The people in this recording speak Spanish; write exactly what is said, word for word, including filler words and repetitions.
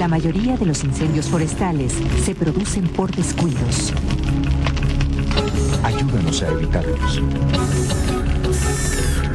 La mayoría de los incendios forestales se producen por descuidos. Ayúdanos a evitarlos.